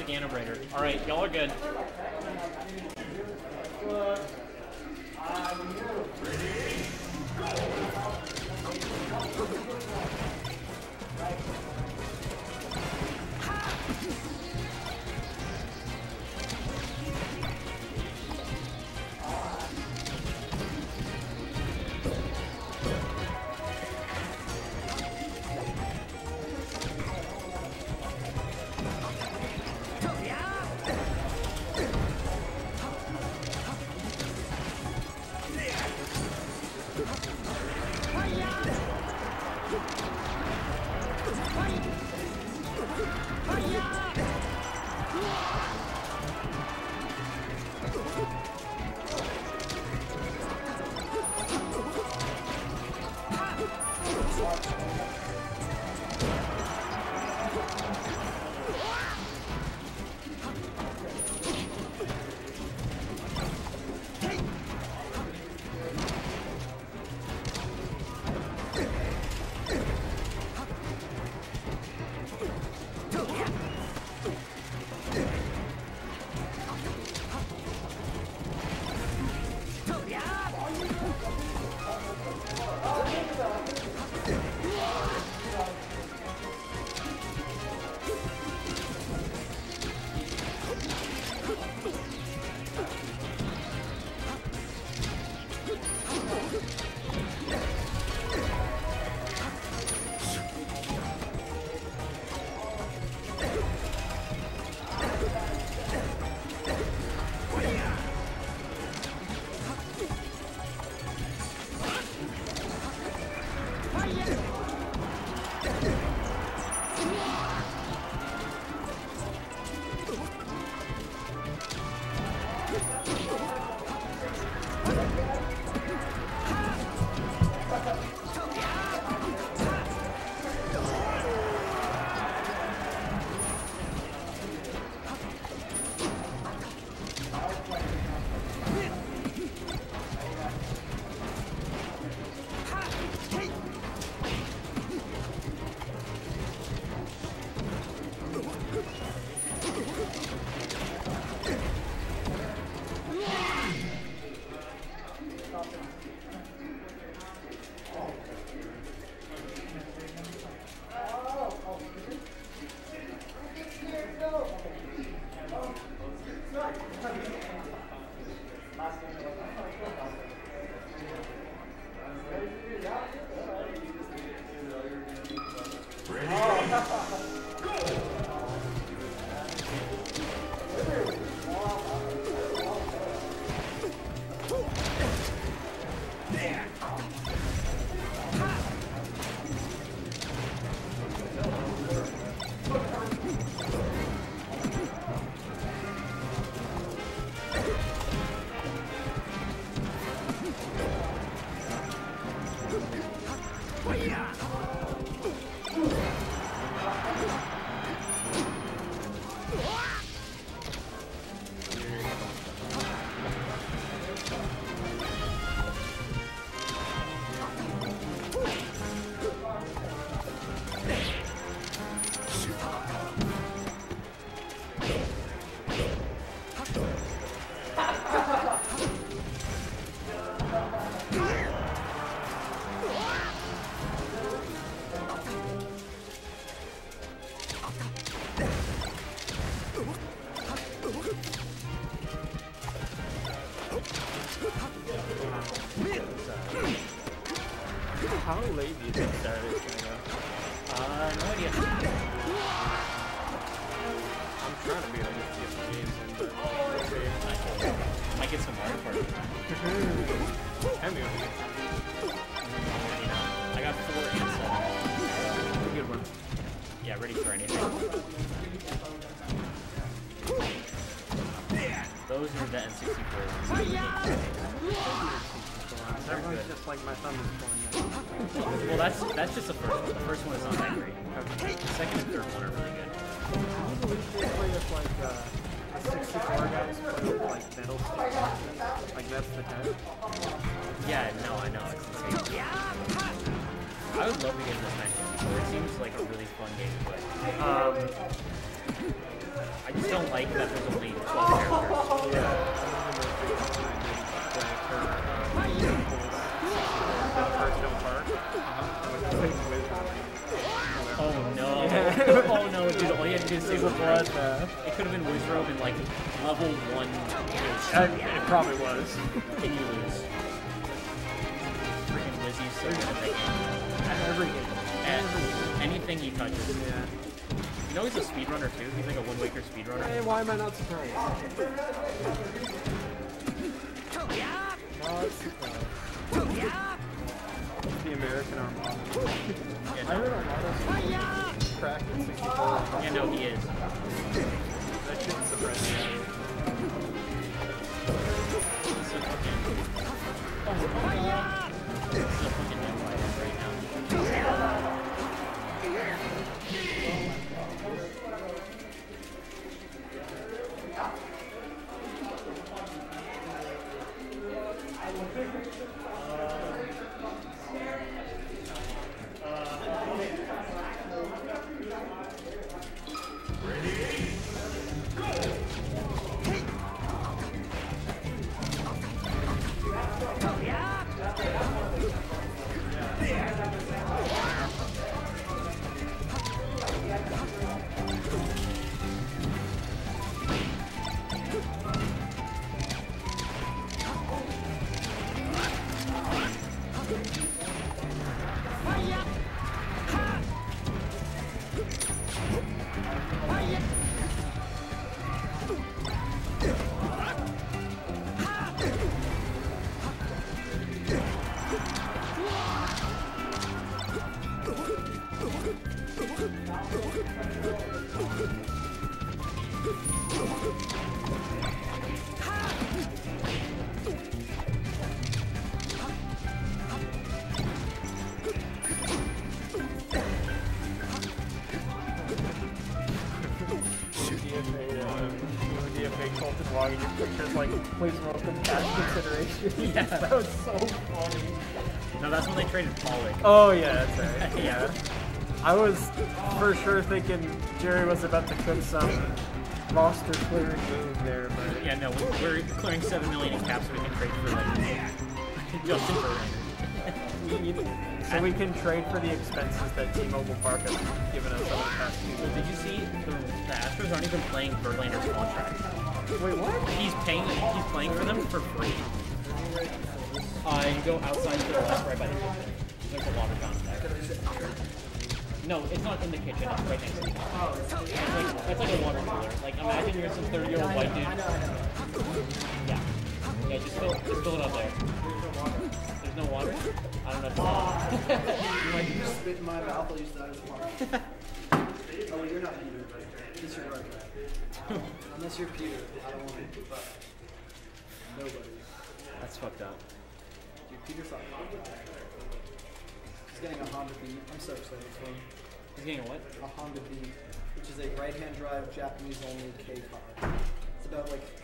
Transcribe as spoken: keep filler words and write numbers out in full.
classic Anabreaker. Alright, y'all are good. How late do you think Saturday is going to go? Uh, no idea. I'm trying to be able to get some games in, but we'll see. Might get some Mario Party. Can be able to get some. You know, I got four and seven. Good one. Yeah, ready for anything. Those are the N sixty-four ones. Everyone's just like my thumb is pulling. Well, that's that's just the first one. The first one is not that great. Okay. The second and third one are really good. Can you believe they play with like uh, sixty-four guys play with like metal sticks? Like that's the test? Yeah, no, I know. It's insane. I would love to get this nine sixty-four. It seems like a really fun game to play. Um, I just don't like that there's only twelve characters. Yeah. I remember the first Park. Oh no. Yeah. Oh no, dude, all you had to do is say was blood. It could have been Wizrobe in like level one. Uh, it probably was. Can you lose? Freaking Lizzie's so good at that game. At every game. At anything he touches. Yeah. You know he's a speedrunner too? He's like a Wind Waker speedrunner. Hey, why am I not surprised? Not surprised. The American Armada. Yeah, I heard a lot of cracked at sixty-four. yeah, no, he is. That shouldn't surprise me. He's so fucking... Oh, oh, yeah. He's so fucking invited right now. Like, please welcome cash consideration. Yeah. That was so funny. No, that's when they traded Pollock. Oh yeah, that's right. Yeah. I was for sure thinking Jerry was about to cook some roster clearing move there, but Yeah, no, we- we're clearing seven million in caps so we can trade for like Justin Verlander. we need, so we can trade for the expenses that T-Mobile Park has given us over the past few Well, did you see the, the Astros aren't even playing Verlander's contract? Wait, what? He's paying. He's playing for them for free. Uh, you go outside to the left, right by the kitchen. There's a water fountain there. No, it's not in the kitchen. It's right next to the kitchen. It's like, it's like a water cooler. Like imagine you're some thirty-year-old white dude. Yeah. Yeah, just fill, just fill it up there. There's no water. I don't know. If You might just spit in my mouth. I'll use that as water. Oh, well, you're not Peter. Disregard that. Unless you're Peter, I don't want to. Nobody. That's fucked up. Dude, Peter's not. He's getting a Honda Beat. I'm so excited for him. He's getting a what? A Honda Beat, which is a right-hand drive Japanese-only K car. It's about like